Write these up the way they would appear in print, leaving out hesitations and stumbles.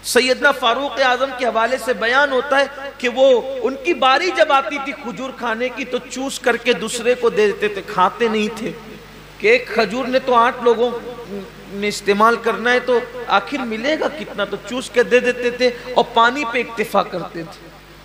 सैयदना फारूक आजम के हवाले से बयान होता है कि वो उनकी बारी जब आती थी खजूर खाने की तो चूस करके दूसरे को दे देते थे, खाते नहीं थे कि एक खजूर ने तो 8 लोगों ने इस्तेमाल करना है तो आखिर मिलेगा कितना, तो चूस के दे देते थे और पानी पे इक्तिफा करते थे।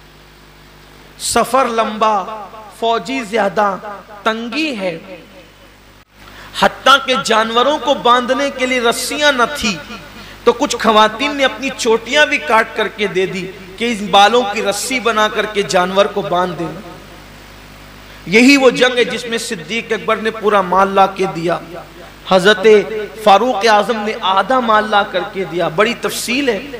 सफर लंबा, फौजी ज्यादा, तंगी है, हत्ता के जानवरों को बांधने के लिए रस्सियां न थी तो कुछ खवातीन ने अपनी चोटियां भी काट करके दे दी कि इस बालों की रस्सी बना करके जानवर को बांध देना। यही वो जंग है जिसमें सिद्दीक अकबर ने पूरा माल ला के दिया, हजरत फारूक आजम ने आधा माल ला करके दिया। बड़ी तफसील है।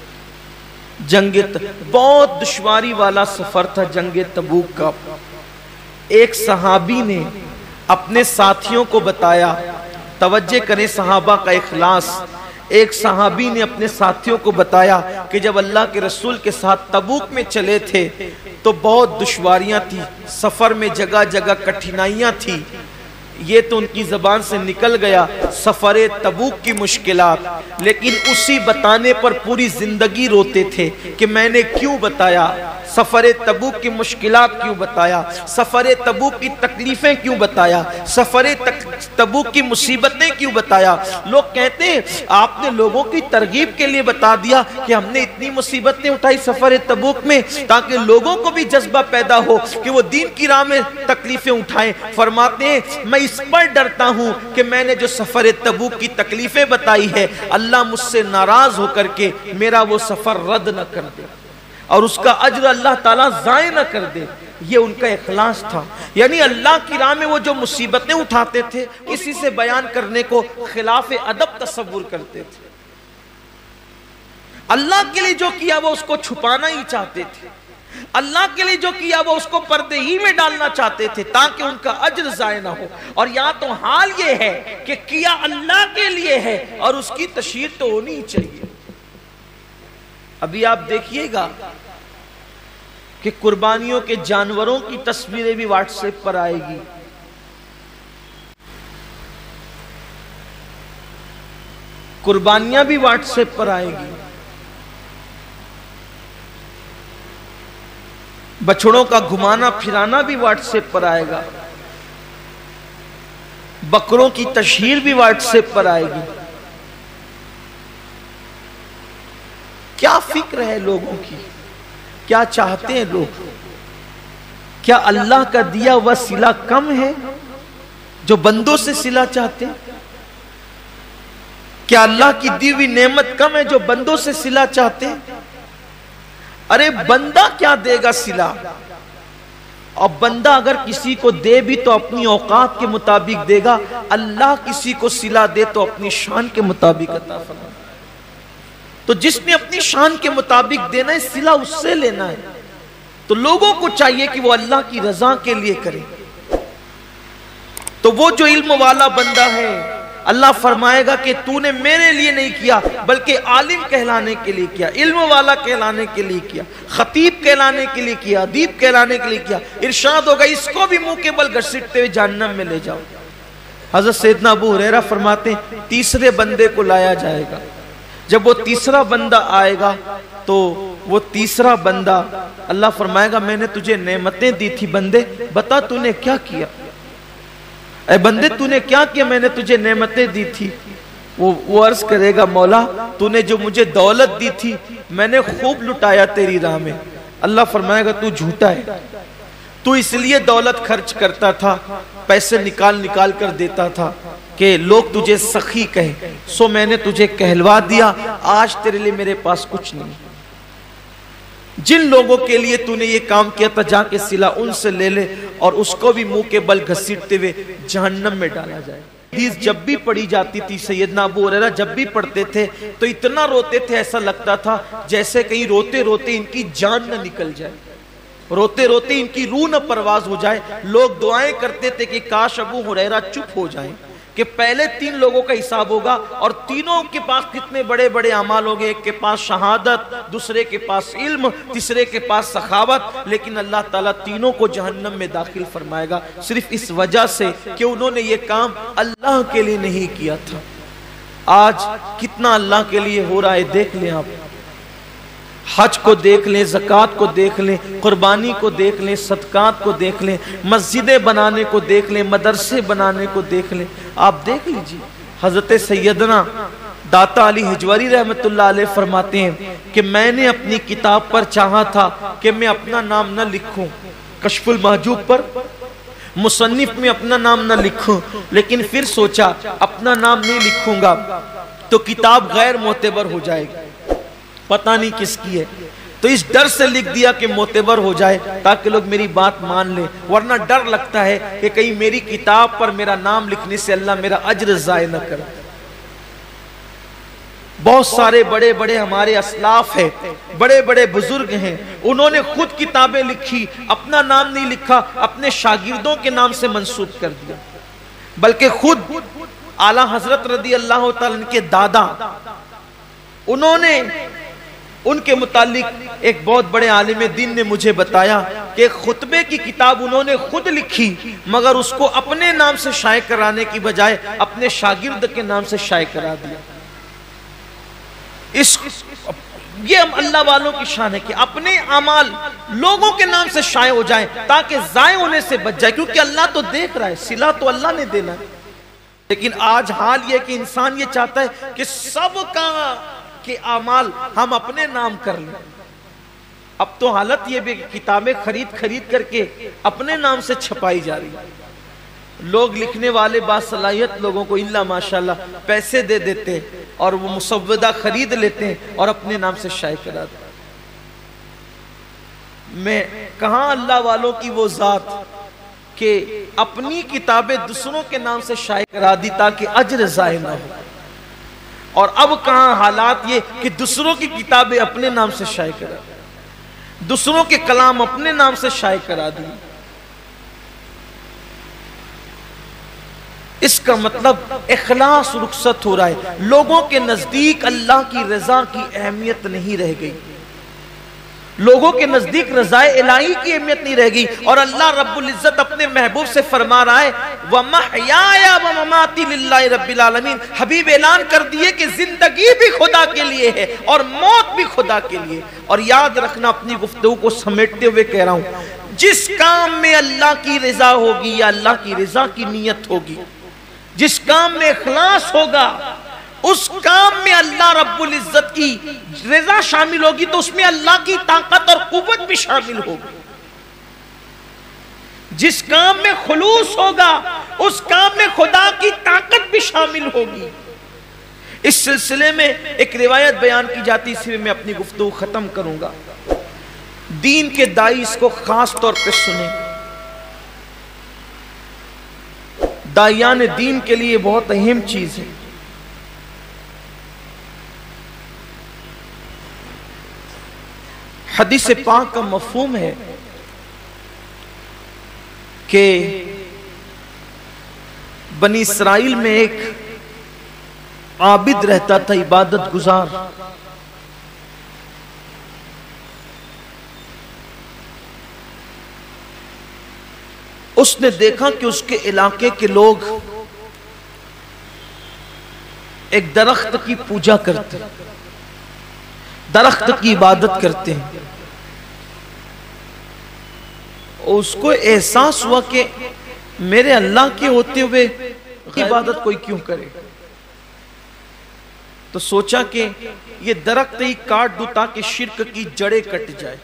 बहुत दुश्वारी वाला सफर था जंगे तबूक का। एक सहाबी ने अपने साथियों को बताया, तवज्जे करें सहाबा का इखलास, एक सहाबी ने अपने साथियों को बताया कि जब अल्लाह के रसूल के साथ तबूक में चले थे तो बहुत दुश्वारियां थी, सफर में जगह जगह कठिनाइयां थी। ये तो उनकी जबान से निकल गया सफरे तबूक की मुश्किलात, लेकिन उसी बताने पर पूरी जिंदगी रोते थे कि मैंने क्यों बताया, सफरे तबूक की मुश्किलात क्यों बताया, सफरे तबूक की तकलीफें क्यों बताया, सफरे तबूक की मुसीबतें क्यों बताया। लोग कहते हैं आपने लोगों की तरगीब के लिए बता दिया कि हमने इतनी मुसीबतें उठाई सफरे तबूक में ताकि लोगों को भी जज्बा पैदा हो कि वो दीन की राह में तकलीफें उठाएं। फरमाते हैं मैं इस पर डरता हूं कि मैंने जो सफर तबूक की तकलीफें बताई है अल्लाह मुझसे नाराज होकर के मेरा वो सफर रद्द न कर दे और उसका अज्र अल्लाह ताला ज़ाय न कर दे। ये उनका इखलास था। यानी अल्लाह की राह में वो जो मुसीबतें उठाते थे इसी से बयान करने को खिलाफ अदब तसव्वुर करते थे। अल्लाह के लिए जो किया वो उसको छुपाना ही चाहते थे, अल्लाह के लिए जो किया वो उसको पर्दे ही में डालना चाहते थे ताकि उनका अज्र ज़ाय ना हो। और यहाँ तो हाल ये है कि किया अल्लाह के लिए है और उसकी तशहीर तो होनी ही चाहिए। अभी आप देखिएगा कि कुर्बानियों के जानवरों की तस्वीरें भी व्हाट्सएप पर आएगी। कुर्बानियां भी व्हाट्सएप पर आएगी। बछड़ों का घुमाना फिराना भी व्हाट्सएप पर आएगा। बकरों की तशहीर भी व्हाट्सएप पर आएगी। क्या फिक्र है लोगों की, क्या चाहते हैं लोग? क्या अल्लाह का दिया हुआ सिला कम है जो बंदों से सिला चाहते हैं? क्या अल्लाह की दी हुई नेमत कम है जो बंदों से सिला चाहते हैं? अरे बंदा क्या देगा सिला, और बंदा अगर किसी को दे भी तो अपनी औकात के मुताबिक देगा, अल्लाह किसी को सिला दे तो अपनी शान के मुताबिक अता फरमाए। तो जिसने अपनी शान के मुताबिक देना है सिला उससे लेना है। तो लोगों को चाहिए कि वो अल्लाह की रजा के लिए करे। तो वो जो इल्म वाला बंदा है अल्लाह फरमाएगा कि तूने मेरे लिए नहीं किया बल्कि आलिम कहलाने के लिए किया, इल्म वाला कहलाने के लिए किया, खतीब कहलाने के लिए किया, अदीब कहलाने के लिए किया। इरशाद होगा इसको भी मुंह के बल घसीटते हुए जहन्नम में ले जाओ। हजरत सैयदना अबू हुरैरा फरमाते हैं तीसरे बंदे को लाया जाएगा। जब वो तीसरा बंदा आएगा तो वो तीसरा बंदा अल्लाह फरमाएगा मैंने तुझे नेमतें दी थी बंदे, बता तूने क्या किया। ऐ बंदे तूने क्या किया, मैंने तुझे नेमतें दी थी। वो अर्ज करेगा मौला तूने जो मुझे दौलत दी थी मैंने खूब लुटाया तेरी राह में। अल्लाह फरमाएगा तू झूठा है, तू इसलिए दौलत खर्च करता था, पैसे निकाल निकाल कर देता था कि लोग तुझे सखी कहे, सो मैंने तुझे कहलवा दिया। आज तेरे लिए मेरे पास कुछ नहीं। जिन लोगों के लिए तूने ये काम किया था जाके सिला उनसे ले ले और उसको भी मुंह के बल घसीटते हुए जहन्नम में डाला जाए। हदीस जब भी पढ़ी जाती थी सैयदना अबू हुरैरा जब भी पढ़ते थे तो इतना रोते थे ऐसा लगता था जैसे कहीं रोते रोते इनकी जान न निकल जाए, रोते रोते इनकी रूह न परवाज हो जाए। लोग दुआएं करते थे कि काश अबू हुरैरा चुप हो जाएं कि पहले 3 लोगों का हिसाब होगा और तीनों के पास कितने बड़े बड़े अमाल होंगे। एक के पास शहादत, दूसरे के पास इल्म, तीसरे के पास सखावत, लेकिन अल्लाह ताला तीनों को जहन्नम में दाखिल फरमाएगा सिर्फ इस वजह से कि उन्होंने ये काम अल्लाह के लिए नहीं किया था। आज कितना अल्लाह के लिए हो रहा है देख लें आप। हज को देख लें, ज़कात को देख लें, कुर्बानी को देख लें, सदकात को देख लें, मस्जिदें बनाने को देख लें, मदरसे बनाने को देख लें। आप देख लीजिए, हजरत सैयदना दाता अली हिजवरी रहमतुल्लाह अलैह फरमाते हैं कि मैंने अपनी किताब पर चाहा था कि मैं अपना नाम न लिखूं, कश्फुल महजूब पर मुसन्निफ में अपना नाम न लिखूं, लेकिन फिर सोचा अपना नाम नहीं लिखूंगा तो किताब गैर मोतेबर हो जाएगी, पता नहीं किसकी है, तो इस डर से लिख दिया कि मोतेबर हो जाए ताकि लोग मेरी बात मान लें, वरना डर लगता है कि कहीं मेरी किताब पर मेरा नाम लिखने से अल्लाह मेरा अज्र ज़ाय न करे। बहुत सारे बड़े बड़े हमारे असलाफ हैं, बड़े बड़े बुजुर्ग हैं, उन्होंने खुद किताबें लिखी, अपना नाम नहीं लिखा, अपने शागिर्दों के नाम से मंसूब कर दिया, बल्कि खुद आला हजरत रदी अल्लाह तआला के दादा, उन्होंने उनके मुतालिक एक बहुत बड़े आलिम दीन ने मुझे बताया कि खुतबे की किताब उन्होंने खुद लिखी, मगर उसको अपने नाम से शाये कराने की बजाय अपने शागिर्द के नाम से शाये करा दिया। ये अल्लाह वालों की शान है कि अपने अमाल लोगों के नाम से शाये हो जाए ताकि जाये होने से बच जाए, क्योंकि अल्लाह तो देख रहा है, सिला तो अल्लाह ने देना है। लेकिन आज हाल ये कि इंसान ये चाहता है कि सबका के अमाल हम अपने नाम कर लें। अब तो हालत ये भी किताबें खरीद खरीद करके अपने नाम से छपाई जा रही है। लोग लिखने वाले बासलाहियत लोगों को इल्ला माशाल्लाह पैसे दे देते और वो मुसव्वदा खरीद लेते हैं और अपने नाम से शाये करा देते। मैं कहां अल्लाह वालों की वो जात कि अपनी किताबें दूसरों के नाम से शाये करा दी ताकि अज्र ज़ाय ना हो, और अब कहां हालात ये कि दूसरों की किताबें अपने नाम से शाये करा, दूसरों के कलाम अपने नाम से शाये करा दी। इसका मतलब इखलास रुखसत हो रहा है, लोगों के नजदीक अल्लाह की रजा की अहमियत नहीं रह गई, लोगों के नजदीक रज़ाए इलाही की अहमियत नहीं रह गई। और अल्लाह रब्बुल इज्जत अपने महबूब से फरमा रहा है व महयाया व ममाती लिल्लाहि रब्बिल आलमीन, हबीब ऐलान कर दिए कि जिंदगी भी खुदा के लिए है और मौत भी खुदा के लिए। और याद रखना, अपनी गुफ्तगू को समेटते हुए कह रहा हूं, जिस काम में अल्लाह की रजा होगी या अल्लाह की रजा की नीयत होगी, जिस काम में इखलास होगा, उस काम में अल्लाह रब्बुल इज्जत की रजा शामिल होगी, तो उसमें अल्लाह की ताकत और कुव्वत भी शामिल होगी। जिस काम में खुलूस होगा, उस काम में खुदा की ताकत भी शामिल होगी। इस सिलसिले में एक रिवायत बयान की जाती, इसी में मैं अपनी गुफ्तगू खत्म करूंगा। दीन के दाई इसको खास तौर पे सुने, दायान दीन के लिए बहुत अहम चीज है। हदीस पाक का मफहूम है कि बनी इसराइल में एक आबिद रहता था, इबादत गुजार। उसने देखा कि उसके इलाके के लोग एक दरख्त की पूजा करते, दरख्त की इबादत करते हैं। उसको एहसास हुआ कि मेरे अल्लाह के होते हुए इबादत कोई क्यों करे, तो सोचा कि ये दरख्त ही काट दूं ताकि शिर्क की जड़ें कट जाए।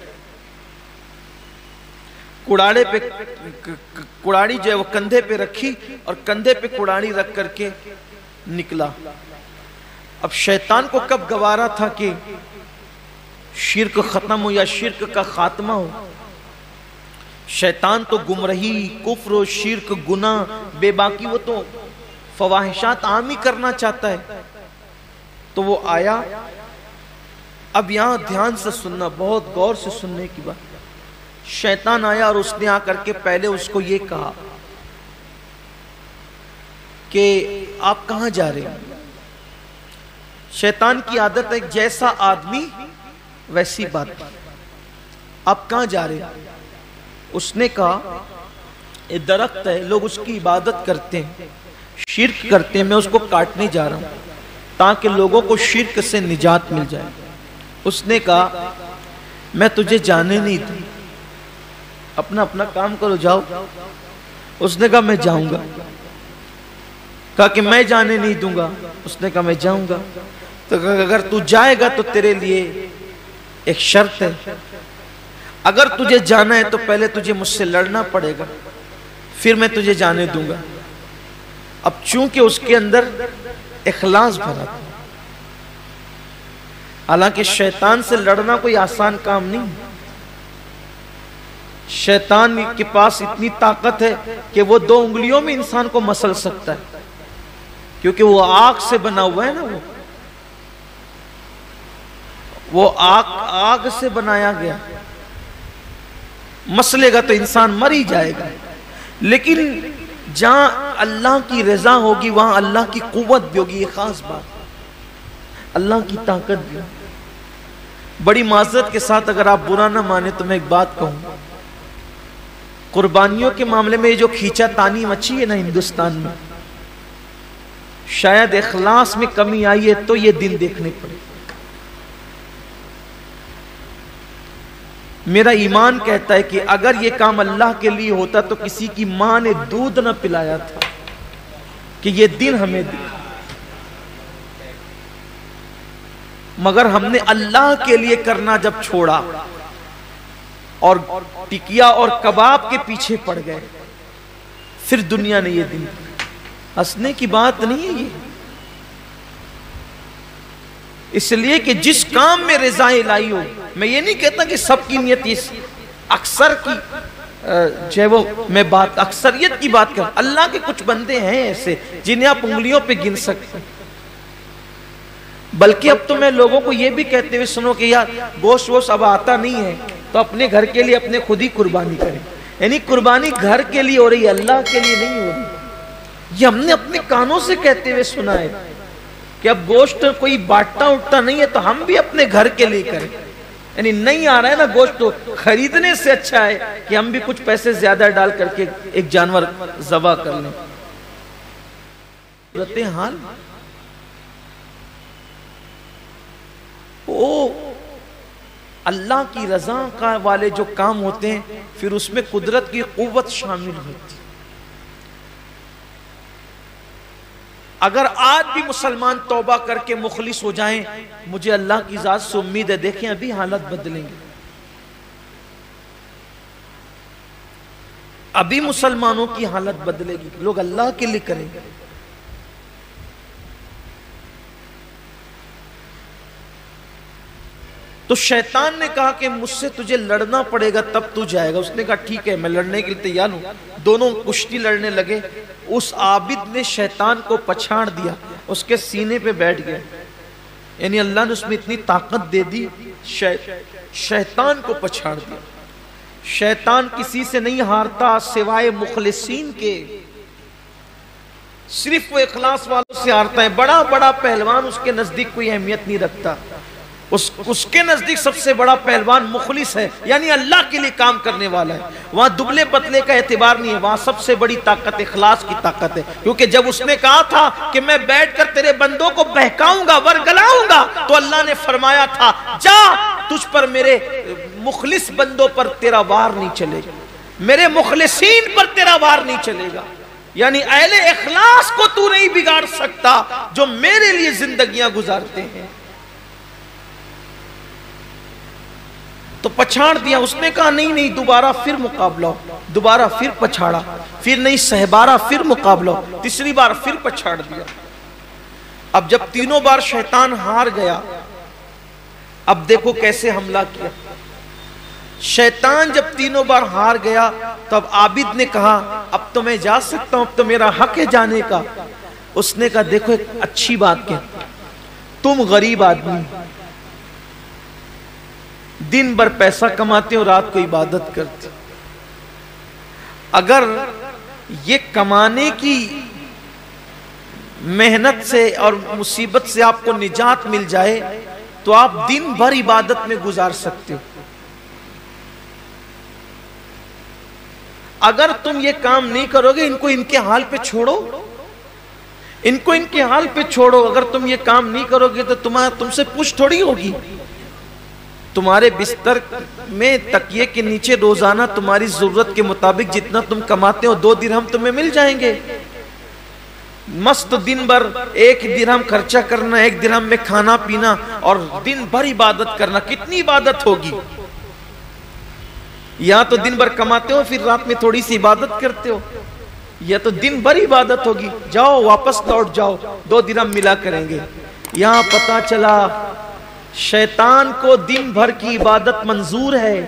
कुड़ाड़े पे कुड़ाड़ी जो है वो कंधे पे रखी और कंधे पे कुड़ाड़ी रख करके निकला। अब शैतान को कब गवारा था कि शिर्क खत्म हो या शिर्क का खात्मा हो। शैतान तो गुमराही, कुफ्र, शिर्क, गुना, बेबाकी, वो तो फवाहिशात आम ही करना चाहता है। तो वो आया। अब यहां ध्यान से सुनना, बहुत गौर से सुनने की बात। शैतान आया और उसने आकर के पहले उसको ये कहा कि आप कहां जा रहे हैं। शैतान की आदत है, जैसा आदमी वैसी बात। आप कहां जा रहे हैं। उसने कहा ये दरख्त है, लोग उसकी इबादत करते हैं, शिर्क करते हैं, मैं उसको काटने जा रहा हूं ताकि लोगों को शिर्क से निजात मिल जाए। उसने कहा मैं तुझे जाने नहीं दूं, अपना अपना काम करो, जाओ। उसने कहा मैं जाऊंगा। कहा कि मैं जाने नहीं दूंगा। उसने कहा मैं जाऊंगा। तो अगर तू जाएगा तो तेरे लिए एक शर्त है, अगर तुझे जाना है तो पहले तुझे मुझसे लड़ना पड़ेगा, फिर मैं तुझे जाने दूंगा। अब चूंकि उसके अंदर इखलास भरा था, हालांकि शैतान से लड़ना कोई आसान काम नहीं। शैतान के पास इतनी ताकत है कि वो 2 उंगलियों में इंसान को मसल सकता है, क्योंकि वो आग से बना हुआ है ना, वो आग से बनाया गया। मसलेगा तो इंसान मर ही जाएगा। लेकिन जहां अल्लाह की रजा होगी वहां अल्लाह की कुव्वत भी होगी। ये खास बात, अल्लाह की ताकत भी। बड़ी माजरत के साथ अगर आप बुरा ना माने तो मैं एक बात कहूं, कुर्बानियों के मामले में ये जो खींचातानी मची है ना हिंदुस्तान में, शायद इखलास में कमी आई है तो ये दिन देखने पड़े। मेरा ईमान कहता है कि अगर ये काम अल्लाह के लिए होता तो किसी की मां ने दूध न पिलाया था कि ये दिन हमें दे, मगर हमने अल्लाह के लिए करना जब छोड़ा और टिकिया और कबाब के पीछे पड़ गए, फिर दुनिया ने ये दिन। हंसने की बात नहीं है ये, इसलिए कि जिस काम में रज़ा इलाही हो। मैं ये नहीं कहता कि सबकी नियत इस, अक्सर की जो है वो मैं बात अक्सरियत की बात कर। अल्लाह के कुछ बंदे हैं ऐसे जिन्हें आप उंगलियों पे गिन सकते हैं। बल्कि अब तो मैं लोगों को ये भी कहते हुए सुनो कि यार गोश्त वोश्त अब आता नहीं है तो अपने घर के लिए अपने खुद ही कुर्बानी करें। यानी कुर्बानी घर के लिए हो रही है, अल्लाह के लिए नहीं हो रही। ये हमने अपने कानों से कहते हुए सुना है कि अब गोश्त कोई बांटता उठता नहीं है तो हम भी अपने घर के लिए करें। यानी नहीं आ रहा है ना गोश्त, तो खरीदने से अच्छा है कि हम भी कुछ पैसे ज्यादा डाल करके एक जानवर ज़बा कर लें। रहते हाल वो अल्लाह की रजा का वाले जो काम होते हैं फिर उसमें कुदरत की कुव्वत शामिल होती। अगर आज भी मुसलमान तौबा करके मुखलिस हो जाएं, मुझे अल्लाह की जात से उम्मीद है, देखें अभी हालत बदलेंगे। अभी मुसलमानों की हालत बदलेगी, लोग अल्लाह के लिए करेंगे। तो शैतान ने कहा कि मुझसे तुझे लड़ना पड़ेगा तब तू जाएगा। उसने कहा ठीक है मैं लड़ने के लिए तैयार हूं। दोनों कुश्ती लड़ने लगे। उस आबिद ने शैतान को पछाड़ दिया, उसके सीने पे बैठ गया। यानी अल्लाह ने उसमें इतनी ताकत दे दी, शैतान को पछाड़ दिया। शैतान किसी से नहीं हारता सिवाय मुखलिसीन के, सिर्फ वो इखलास वालों से हारता है। बड़ा बड़ा पहलवान उसके नजदीक कोई अहमियत नहीं रखता। उसके नजदीक सबसे बड़ा पहलवान मुखलिस है, यानी अल्लाह के लिए काम करने वाला है। वहां दुबले पतले का एतबार नहीं है, वहां सबसे बड़ी ताकत इखलास की ताकत है। क्योंकि जब उसने कहा था कि मैं बैठकर तेरे बंदों को बहकाऊंगा, वरगलाऊंगा, तो अल्लाह ने फरमाया था जा, तुझ पर मेरे मुखलिस बंदों पर तेरा वार नहीं चलेगा, मेरे मुखलिसीन पर तेरा वार नहीं चलेगा। यानी अहले इखलास को तू नहीं बिगाड़ सकता जो मेरे लिए जिंदगियां गुजारते हैं। तो पछाड़ दिया। उसने कहा नहीं नहीं, दोबारा फिर मुकाबला, दोबारा फिर पछाड़ा, फिर नहीं सहबारा फिर मुकाबला, तीसरी बार फिर पछाड़ दिया। अब जब तीनों बार शैतान हार गया, अब देखो कैसे हमला किया। शैतान जब तीनों बार हार गया तब आबिद ने कहा अब तो मैं जा सकता हूं, अब तो मेरा हक है जाने का। उसने कहा देखो एक अच्छी बात क्या, तुम गरीब आदमी दिन भर पैसा कमाते हो, रात को इबादत करते। अगर ये कमाने की मेहनत से और मुसीबत से आपको निजात मिल जाए तो आप दिन भर इबादत में गुजार सकते हो। अगर तुम ये काम नहीं करोगे, इनको इनके हाल पे छोड़ो, इनको इनके हाल पे छोड़ो। अगर तुम ये काम नहीं करोगे तो तुमसे पूछ थोड़ी होगी। तुम्हारे बिस्तर में तकिए के नीचे रोजाना तुम्हारी जरूरत के मुताबिक जितना तुम कमाते हो 2 दिरहम तुम्हें मिल जाएंगे। मस्त दिन भर 1 दिरहम खर्चा करना, 1 दिरहम में खाना पीना और दिन भर इबादत करना, कितनी इबादत होगी। या तो दिन भर कमाते हो फिर रात में थोड़ी सी इबादत करते हो, या तो दिन भर इबादत होगी। जाओ वापस लौट जाओ, 2 दिरहम मिला करेंगे। यहां पता चला शैतान को दिन भर की इबादत मंजूर है,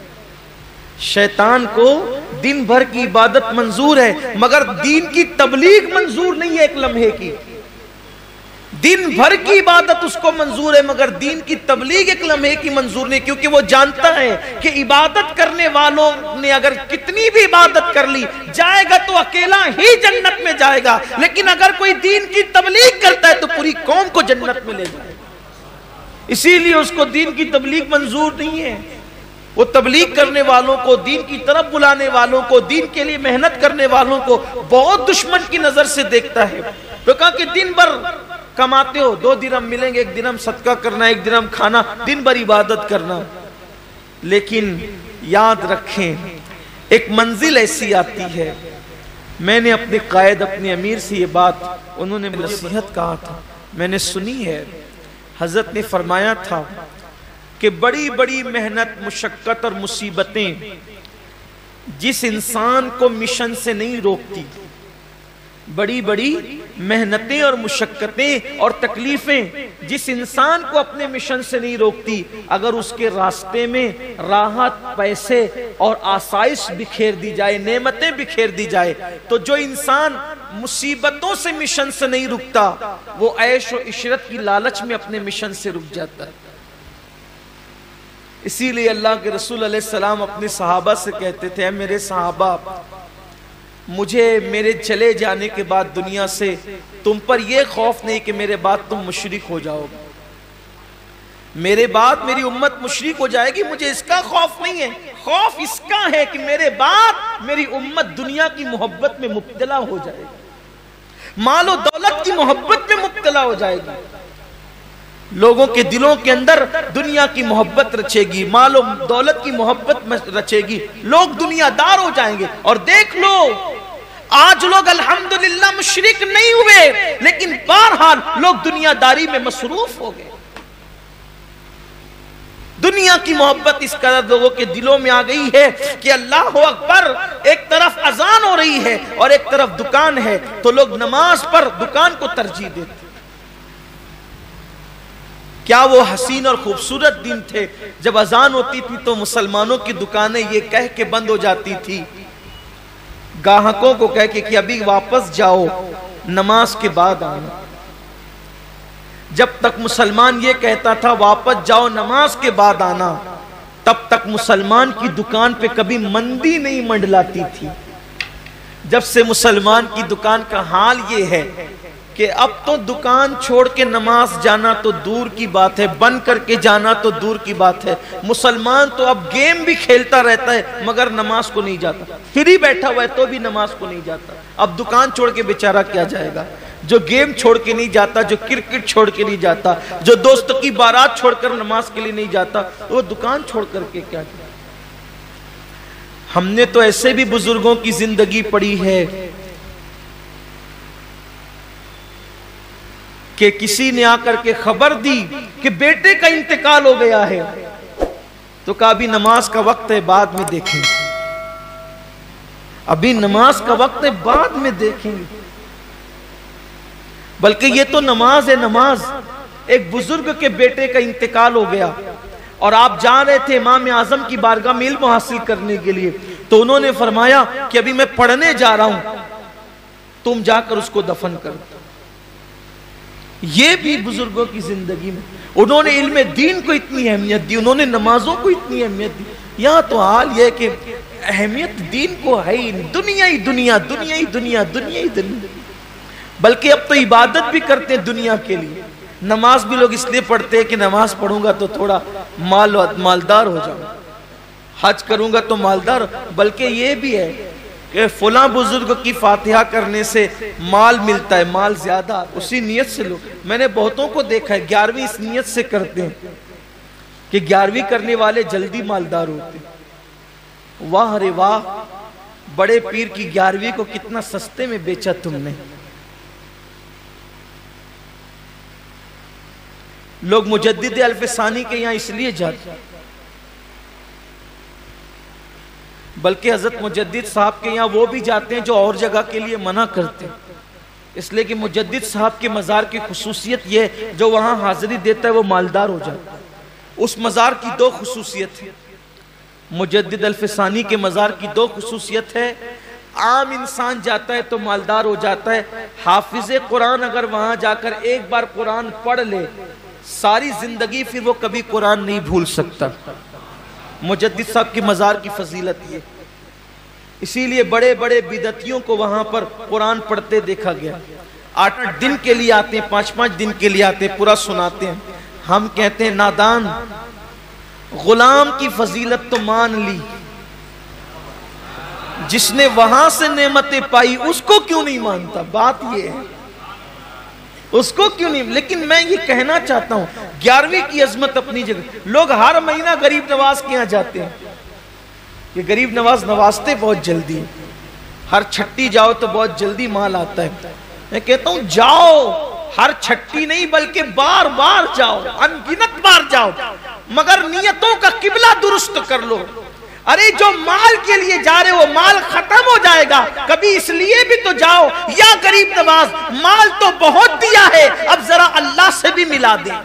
शैतान को दिन भर की इबादत मंजूर है, मगर दीन की तबलीग मंजूर नहीं है एक लम्हे की। दिन भर की इबादत उसको मंजूर है मगर दीन की तबलीग एक लम्हे की मंजूर नहीं, क्योंकि वो जानता है कि इबादत करने वालों ने अगर कितनी भी इबादत कर ली जाएगा तो अकेला ही जन्नत में जाएगा, लेकिन अगर कोई दीन की तबलीग करता है तो पूरी कौम को जन्नत में ले जाएगा। इसीलिए उसको दीन की तबलीग मंजूर नहीं है। वो तबलीग करने वालों को, दीन की तरफ बुलाने वालों को, दीन के लिए मेहनत करने वालों को बहुत दुश्मन की नजर से देखता है। तो कहा कि दिन भर कमाते हो, 2 दिरहम मिलेंगे, 1 दिरहम सदका करना, 1 दिरहम खाना, दिन भर इबादत करना। लेकिन याद रखें एक मंजिल ऐसी आती है, मैंने अपने कायद, अपने अमीर से ये बात उन्होंने नसीहत कहा था, मैंने सुनी है। हजरत ने फरमाया था कि बड़ी बड़ी मेहनत, मुशक्कत और मुसीबतें जिस इंसान को मिशन से नहीं रोकती, बड़ी बड़ी मेहनतें और मुशक्कतें और तकलीफें जिस इंसान को अपने मिशन से नहीं रोकती, अगर उसके रास्ते में राहत, पैसे और आसाइश बिखेर दी जाए, नेमतें बिखेर दी जाए, तो जो इंसान मुसीबतों से मिशन से नहीं रुकता वो ऐश और इशरत की लालच में अपने मिशन से रुक जाता है। इसीलिए अल्लाह के रसूल अलैहिस्सलाम अपने सहाबा से कहते थे, मेरे सहाबा, मुझे मेरे चले जाने के बाद दुनिया से तुम पर यह खौफ नहीं कि मेरे बाद तुम मुशरिक हो जाओगे, मेरे बाद मेरी उम्मत मुशरिक हो जाएगी, मुझे इसका खौफ नहीं है। खौफ इसका है कि मेरे बाद मेरी उम्मत दुनिया की मोहब्बत में मुब्तला हो जाएगी, मालो दौलत की मोहब्बत में मुब्तला हो जाएगी, लोगों के दिलों के अंदर दुनिया की मोहब्बत रचेगी, मालो दौलत की मोहब्बत रचेगी, लोग दुनियादार हो जाएंगे। और देख लो आज लोग अल्हम्दुलिल्लाह मुशरिक नहीं हुए, लेकिन बहरहाल लोग दुनियादारी में मसरूफ हो गए। दुनिया की मोहब्बत इस कदर लोगों के दिलों में आ गई है कि अल्लाह अकबर, एक तरफ अजान हो रही है और एक तरफ दुकान है, तो लोग नमाज पर दुकान को तरजीह देते। क्या वो हसीन और खूबसूरत दिन थे जब अजान होती थी तो मुसलमानों की दुकानें ये कह के बंद हो जाती थी, ग्राहकों को कह के कि अभी वापस जाओ, नमाज के बाद आना। जब तक मुसलमान ये कहता था वापस जाओ, नमाज के बाद आना, तब तक मुसलमान की दुकान पे कभी मंदी नहीं मंडलाती थी। जब से मुसलमान की दुकान का हाल ये है कि अब तो दुकान छोड़ के नमाज जाना तो दूर की बात है, बंद करके जाना तो दूर की बात है। मुसलमान तो अब गेम भी खेलता रहता है मगर नमाज को नहीं जाता, फ्री बैठा हुआ है तो भी नमाज को नहीं जाता। अब दुकान छोड़ के बेचारा क्या जाएगा? जो गेम छोड़ के नहीं जाता, जो क्रिकेट छोड़ के नहीं जाता, जो दोस्तों की बारात छोड़कर नमाज के लिए नहीं जाता, वो दुकान छोड़ करके क्या जाए? हमने तो ऐसे भी बुजुर्गों की जिंदगी पढ़ी है कि किसी ने आकर के खबर दी कि बेटे का इंतकाल हो गया है, तो कहा अभी नमाज का वक्त है, बाद में देखेंगे, अभी नमाज का वक्त है, बाद में देखेंगे। बल्कि ये तो नमाज है, नमाज। एक बुजुर्ग के बेटे का इंतकाल हो गया और आप जा रहे थे इमाम आजम की बारगाह में इल्म हासिल करने के लिए, तो उन्होंने फरमाया कि अभी मैं पढ़ने जा रहा हूं, तुम जाकर उसको दफन कर। ये भी बुजुर्गों की जिंदगी में उन्होंने इल्म दीन को इतनी अहमियत दी, उन्होंने नमाजों को इतनी अहमियत दी। यहां तो हाल यह कि अहमियत दीन को है ही, दुनिया ही दुनिया, दुनिया ही दुनिया, दुनिया ही दुनिया। बल्कि अब तो इबादत भी करते हैं दुनिया के लिए। नमाज भी लोग इसलिए पढ़ते हैं कि नमाज पढ़ूंगा तो थोड़ा मालदार हो जाऊंगा, हज करूंगा तो मालदार। बल्कि ये भी है कि फुला बुजुर्ग की फातिहा करने से माल मिलता है, माल ज्यादा, उसी नियत से लोग, मैंने बहुतों को देखा है 11वीं इस नियत से करते हैं कि 11वीं करने वाले जल्दी मालदार होते। वाह रे वाह, बड़े पीर की 11वीं को कितना सस्ते में बेचा तुमने। लोग मुजद्दिद अल्फसानी के यहां इसलिए जाते, बल्कि हजरत मुजद्दिद साहब के यहां वो भी जाते हैं जो और जगह के लिए मना करते हैं, इसलिए कि मुजद्दिद साहब के मज़ार की खुसूसियत ये, जो वहां हाजिरी देता है वो मालदार हो जाता है। उस मज़ार की दो खुसूसियत है, मुजद्दिद अल्फसानी के मज़ार की दो खुसूसियत है। आम इंसान जाता है तो मालदार हो जाता है, हाफिज़े कुरान अगर वहां जाकर एक बार कुरान पढ़ ले, सारी जिंदगी फिर वो कभी कुरान नहीं भूल सकता। मुजद्दिद साहब की मज़ार की फजीलत ये, इसीलिए बड़े बड़े बिदतियों को वहां पर कुरान पढ़ते देखा गया। 8-8 दिन के लिए आते हैं, 5-5 दिन के लिए आते हैं, पूरा सुनाते हैं। हम कहते हैं नादान, गुलाम की फजीलत तो मान ली, जिसने वहां से नेमतें पाई उसको क्यों नहीं मानता? बात ये है, उसको क्यों नहीं। लेकिन मैं ये कहना चाहता हूं, 11वीं की अजमत अपनी जगह। लोग हर महीना गरीब नवाज के यहां जाते हैं, ये गरीब नवाज नवाजते बहुत जल्दी, हर छट्टी जाओ तो बहुत जल्दी माल आता है। मैं कहता हूं जाओ, हर छट्टी नहीं बल्कि बार बार जाओ, अनगिनत बार जाओ, मगर नियतों का किबला दुरुस्त कर लो। अरे जो माल के लिए जा रहे हो, माल खत्म हो जाएगा, कभी इसलिए भी तो जाओ, या गरीब नवाज माल तो बहुत दिया है, अब जरा अल्लाह से भी मिला दे।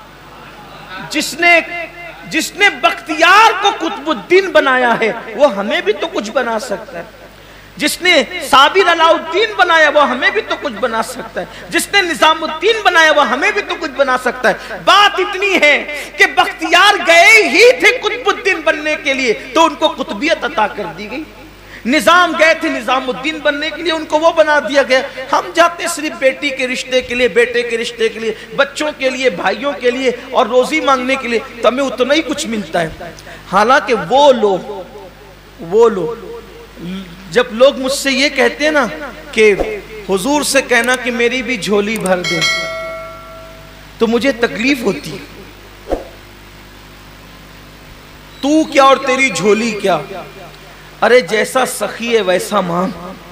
जिसने बख्तियार को कुतुबुद्दीन बनाया है वो हमें भी तो कुछ बना सकता है। जिसने साबिर अलाउद्दीन बनाया वो हमें भी तो कुछ बना सकता है। जिसने निजामुद्दीन बनाया वो हमें भी तो कुछ बना सकता है। बात इतनी है कि बख्तियार गए ही थे कुतुबुद्दीन बनने के लिए, तो उनको कुतुबियत अता कर दी गई। निजाम गए थे निजामुद्दीन बनने के लिए, उनको वो बना दिया गया। हम जाते सिर्फ बेटी के रिश्ते के लिए, बेटे के रिश्ते के लिए, बच्चों के लिए, भाइयों के लिए और रोजी मांगने के लिए, तो हमें उतना ही कुछ मिलता है। हालांकि वो लोग जब लोग मुझसे ये कहते हैं ना कि हुजूर से कहना कि मेरी भी झोली भर दे, तो मुझे तकलीफ होती है। तू क्या और तेरी झोली क्या? अरे जैसा सखी है वैसा मांग।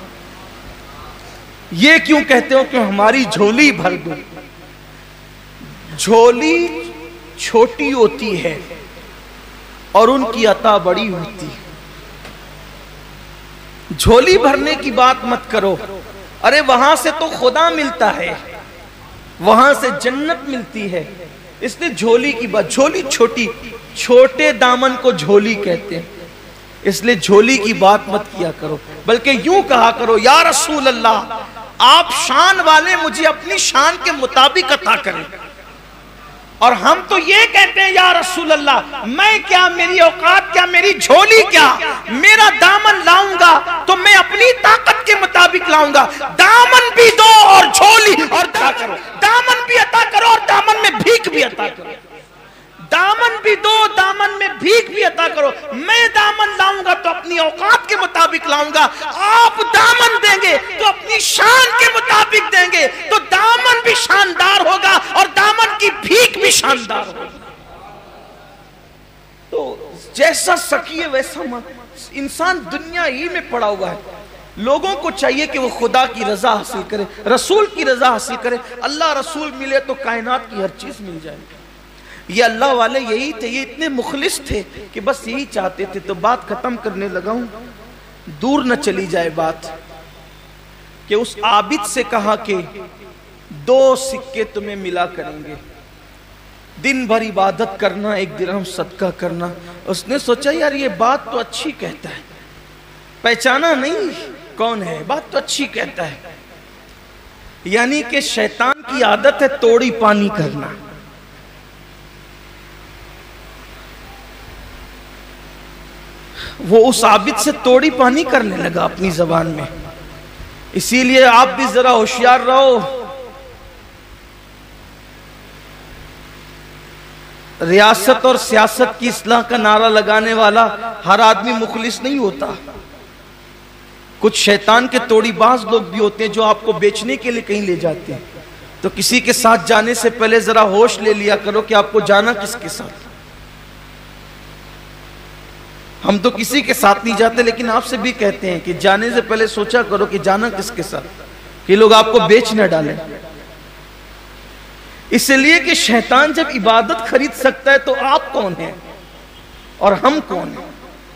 ये क्यों कहते हो कि हमारी झोली भर दो? झोली छोटी होती है और उनकी अता बड़ी होती है। झोली भरने की बात मत करो, अरे वहां से तो खुदा मिलता है, वहां से जन्नत मिलती है, इसलिए झोली की बात। झोली छोटी, छोटे दामन को झोली कहते हैं, इसलिए झोली की बात मत किया करो, बल्कि यूं कहा करो, या रसूल अल्लाह, आप शान वाले, मुझे अपनी शान के मुताबिक अता करें। और हम तो ये कहते हैं, या रसूल अल्लाह, मैं क्या, मेरी औकात क्या, मेरी झोली क्या, मेरा दामन लाऊंगा तो मैं अपनी ताकत के मुताबिक लाऊंगा। दामन भी दो और झोली और अता करो, दामन भी अता करो और दामन में भीख भी अता करो। दामन भी दो, दामन में भीख भी अता करो। मैं दामन लाऊंगा तो अपनी औकात के मुताबिक लाऊंगा, आप दामन देंगे तो अपनी शान के मुताबिक देंगे, तो दामन भी शानदार होगा और दामन की भीख भी शानदार होगी। तो जैसा सकी है वैसा इंसान दुनिया ही में पड़ा हुआ है। लोगों को चाहिए कि वो खुदा की रजा हासिल करे, रसूल की रजा हासिल करे। अल्लाह रसूल मिले तो कायनात की हर चीज मिल जाएगी। ये अल्लाह वाले यही थे, ये इतने मुखलिस थे कि बस यही चाहते थे। तो बात खत्म करने लगा हूं, दूर न चली जाए बात, कि उस आबिद से कहा कि 2 सिक्के तुम्हें मिला करेंगे, दिन भर इबादत करना, 1 दिरहम सदका करना। उसने सोचा यार ये बात तो अच्छी कहता है, पहचाना नहीं कौन है, बात तो अच्छी कहता है। यानी कि शैतान की आदत है तोड़ी पानी करना। वो उस आबिद से तोड़ी पानी करने लगा अपनी जबान में। इसीलिए आप भी जरा होशियार रहो। रियासत और सियासत की इस्लाह का नारा लगाने वाला हर आदमी मुखलिस नहीं होता। कुछ शैतान के तोड़ीबाज लोग भी होते हैं जो आपको बेचने के लिए कहीं ले जाते हैं। तो किसी के साथ जाने से पहले जरा होश ले लिया करो कि आपको जाना किसके साथ। हम तो किसी के साथ नहीं जाते, लेकिन आपसे भी कहते हैं कि जाने से पहले सोचा करो कि जाना किसके साथ, कि लोग आपको बेच न डालें। इसलिए कि शैतान जब इबादत खरीद सकता है तो आप कौन हैं और हम कौन हैं।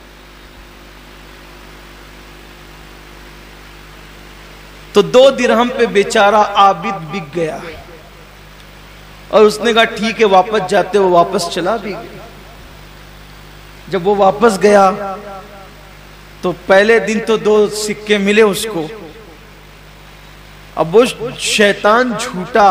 तो 2 दिरहम पे बेचारा आबिद बिक गया और उसने कहा ठीक है वापस जाते हो, वापस चला भी गया। जब वो वापस गया तो पहले दिन तो 2 सिक्के मिले उसको। अब वो शैतान झूठा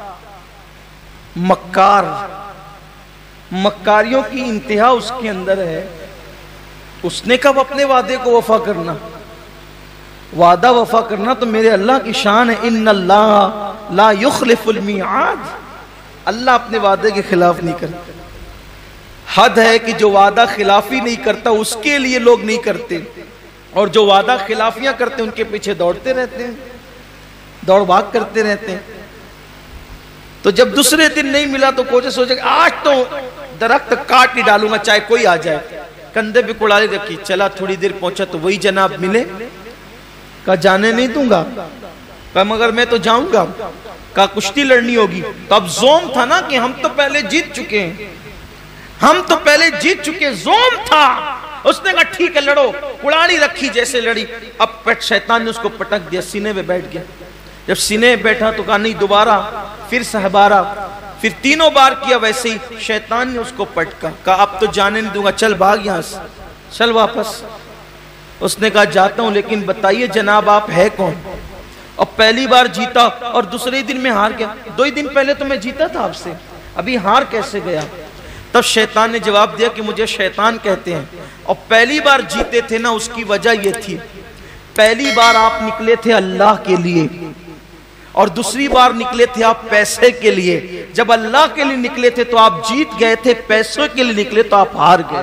मक्कार, मक्कारियों की इंतहा उसके अंदर है। उसने कब अपने वादे को वफा करना, वादा वफा करना तो मेरे अल्लाह की शान है। इन्नल्लाह ला युखलिफुल मिआद, अल्लाह अपने वादे के खिलाफ नहीं करता। हद है कि जो वादा खिलाफी नहीं करता उसके लिए लोग नहीं करते, और जो वादा खिलाफियां करते उनके पीछे दौड़ते रहते हैं, दौड़ भाग करते रहते हैं। तो जब दूसरे दिन नहीं मिला तो कोचे सोचे आज तो दरख्त काट ही डालूंगा चाहे कोई आ जाए। कंधे पे कुड़ाली रखी, चला थोड़ी देर पहुंचा तो वही जनाब मिले। कहा जाने नहीं दूंगा, कहा मगर मैं तो जाऊंगा। कहा कुश्ती लड़नी होगी। तो अब जोम था ना कि हम तो पहले जीत चुके हैं, हम तो पहले जीत चुके, जोम था। उसने कहा ठीक है लड़ो, कुड़ाली रखी जैसे लड़ी। अब शैतान ने उसको पटक दिया, सीने पे बैठ गया। जब सीने बैठा तो कहा नहीं दोबारा, फिर सहबारा, फिर 3 बार किया वैसे ही। शैतान ने उसको पटका, कहा अब तो जाने नहीं दूंगा, चल भाग यहां से, चल वापस। उसने कहा जाता हूं, लेकिन बताइए जनाब आप है कौन। और पहली बार जीता और दूसरे दिन में हार गया। 2 ही दिन पहले तो मैं जीता था आपसे, अभी हार कैसे गया। तब शैतान ने जवाब दिया कि मुझे शैतान कहते हैं, और पहली बार जीते थे ना उसकी वजह यह थी, पहली बार आप निकले थे अल्लाह के लिए और दूसरी बार निकले थे आप पैसे के लिए। जब अल्लाह के लिए निकले थे तो आप जीत गए थे, पैसों के लिए निकले तो आप हार गए।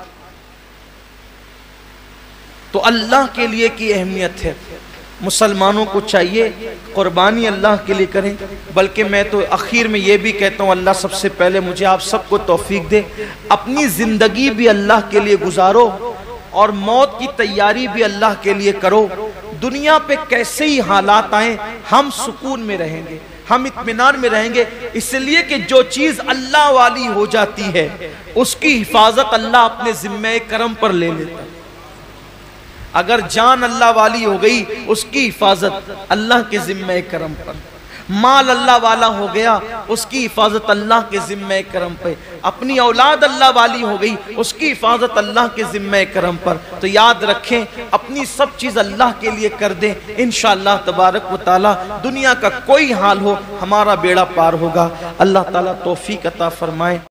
तो अल्लाह के लिए की अहमियत है। मुसलमानों को चाहिए कुर्बानी अल्लाह के लिए करें। बल्कि मैं तो आखिर में ये भी कहता हूँ अल्लाह सबसे पहले मुझे आप सबको तौफीक दे, अपनी जिंदगी भी अल्लाह के लिए गुजारो और मौत की तैयारी भी अल्लाह के लिए करो। दुनिया पे कैसे ही हालात आए हम सुकून में रहेंगे, हम इत्मीनान में रहेंगे, इसलिए कि जो चीज अल्लाह वाली हो जाती है उसकी हिफाजत अल्लाह अपने जिम्मे करम पर ले लेता है। अगर जान अल्लाह वाली हो गई उसकी हिफाजत अल्लाह के जिम्मे करम पर, माल अल्लाह वाला हो गया उसकी हिफाजत अल्लाह के जिम्मे करम पे, अपनी औलाद अल्लाह वाली हो गई उसकी हिफाजत अल्लाह के जिम्मे करम पर। तो याद रखें अपनी सब चीज अल्लाह के लिए कर दें, इंशाअल्लाह तबारक व तआला दुनिया का कोई हाल हो हमारा बेड़ा पार होगा। अल्लाह ताला तौफीक अता फरमाए।